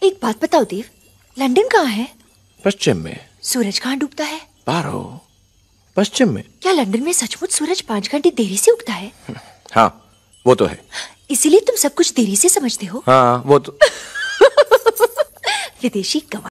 एक बात बताओ देव, लंदन कहाँ है? पश्चिम में। सूरज कहाँ डूबता है? पारो, पश्चिम में। क्या लंदन में सचमुच सूरज 5 घंटे देरी से उगता है? हाँ, वो तो है। इसीलिए तुम सब कुछ देरी से समझते हो। हाँ, वो तो विदेशी कमाल।